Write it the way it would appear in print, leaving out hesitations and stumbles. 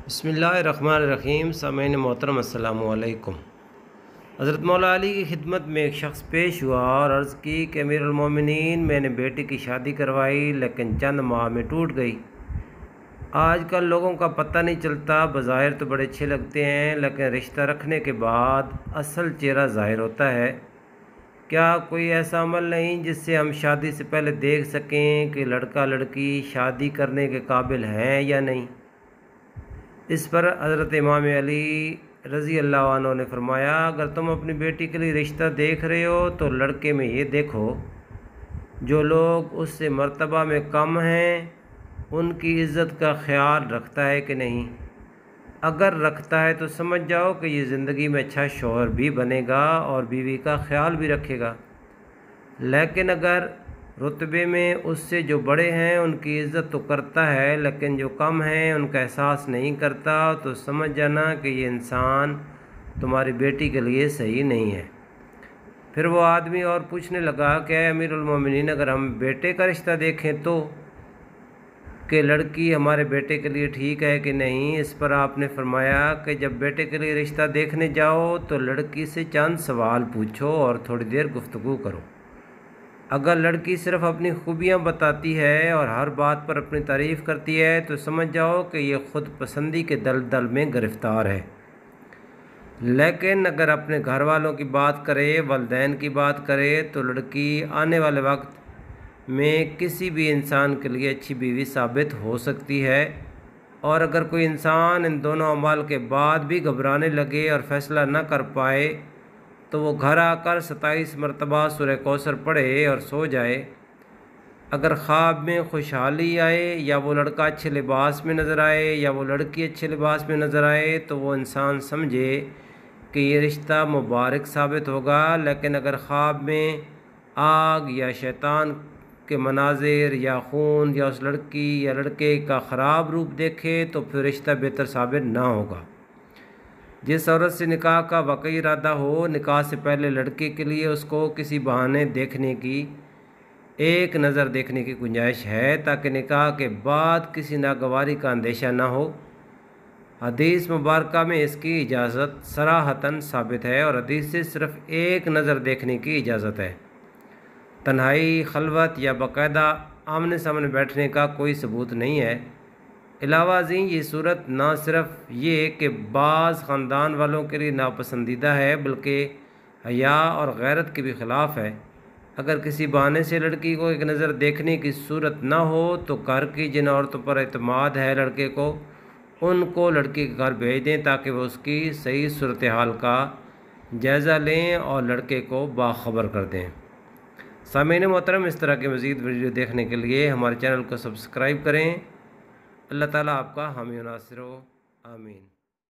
بسم اللہ الرحمن الرحیم۔ سامعین محترم السلام علیکم۔ حضرت مولا علی کی خدمت میں ایک شخص پیش ہوا اور عرض کی کہ امیر المومنین، میں نے بیٹی کی شادی کروائی لیکن چند ماہ میں ٹوٹ گئی۔ آج کل لوگوں کا پتہ نہیں چلتا، بظاہر تو بڑے اچھے لگتے ہیں لیکن رشتہ رکھنے کے بعد اصل چہرہ ظاہر ہوتا ہے۔ کیا کوئی ایسا عمل نہیں جس سے ہم شادی سے پہلے دیکھ سکیں کہ لڑکا لڑکی شادی کرنے کے قابل ہیں یا نہیں؟ اس پر حضرت امام علی رضی اللہ عنہ نے فرمایا، اگر تم اپنی بیٹی کے لیے رشتہ دیکھ رہے ہو تو لڑکے میں یہ دیکھو جو لوگ اس سے مرتبہ میں کم ہیں ان کی عزت کا خیال رکھتا ہے کہ نہیں۔ اگر رکھتا ہے تو سمجھ جاؤ کہ یہ زندگی میں اچھا شوہر بھی بنے گا اور بیوی کا خیال بھی رکھے گا، لیکن اگر رتبے میں اس سے جو بڑے ہیں ان کی عزت تو کرتا ہے لیکن جو کم ہیں ان کا احساس نہیں کرتا، تو سمجھ جانا کہ یہ انسان تمہاری بیٹی کے لیے صحیح نہیں ہے۔ پھر وہ آدمی اور پوچھنے لگا کہ اے امیر المومنین، اگر ہم بیٹے کا رشتہ دیکھیں تو کہ لڑکی ہمارے بیٹے کے لیے ٹھیک ہے کہ نہیں؟ اس پر آپ نے فرمایا کہ جب بیٹے کے لیے رشتہ دیکھنے جاؤ تو لڑکی سے چند سوال پوچھو اور تھوڑی دیر گفتگو کرو۔ اگر لڑکی صرف اپنی خوبیاں بتاتی ہے اور ہر بات پر اپنی تعریف کرتی ہے تو سمجھ جاؤ کہ یہ خود پسندی کے دلدل میں گرفتار ہے، لیکن اگر اپنے گھر والوں کی بات کرے، والدین کی بات کرے، تو لڑکی آنے والے وقت میں کسی بھی انسان کے لیے اچھی بیوی ثابت ہو سکتی ہے۔ اور اگر کوئی انسان ان دونوں اعمال کے بعد بھی گھبرانے لگے اور فیصلہ نہ کر پائے تو وہ گھر آ کر 27 مرتبہ سورہ کوثر پڑھے اور سو جائے۔ اگر خواب میں خوشحالی آئے یا وہ لڑکا اچھے لباس میں نظر آئے یا وہ لڑکی اچھے لباس میں نظر آئے تو وہ انسان سمجھے کہ یہ رشتہ مبارک ثابت ہوگا، لیکن اگر خواب میں آگ یا شیطان کے مناظر یا خون یا اس لڑکی یا لڑکے کا خراب روپ دیکھے تو پھر رشتہ بہتر ثابت نہ ہوگا۔ جس عورت سے نکاح کا واقعی ارادہ ہو، نکاح سے پہلے لڑکے کے لیے اس کو کسی بہانے دیکھنے کی، ایک نظر دیکھنے کی گنجائش ہے تاکہ نکاح کے بعد کسی ناگواری کا اندیشہ نہ ہو۔ حدیث مبارکہ میں اس کی اجازت صراحتاً ثابت ہے اور حدیث سے صرف ایک نظر دیکھنے کی اجازت ہے۔ تنہائی، خلوت یا باقاعدہ آمنے سامنے بیٹھنے کا کوئی ثبوت نہیں ہے۔ علاوہ ازیں یہ صورت نہ صرف یہ کہ بعض خاندان والوں کے لیے ناپسندیدہ ہے بلکہ حیا اور غیرت کے بھی خلاف ہے۔ اگر کسی بہانے سے لڑکی کو ایک نظر دیکھنے کی صورت نہ ہو تو گھر کی جن عورتوں پر اعتماد ہے لڑکے کو، ان کو لڑکی کے گھر بھیج دیں تاکہ وہ اس کی صحیح صورتحال کا جائزہ لیں اور لڑکے کو باخبر کر دیں۔ سامعین محترم، اس طرح کے مزید ویڈیو دیکھنے کے لیے ہمارے چینل کو سبسکرائب کریں۔ اللہ تعالیٰ آپ کا حامی و ناصر ہو، آمین۔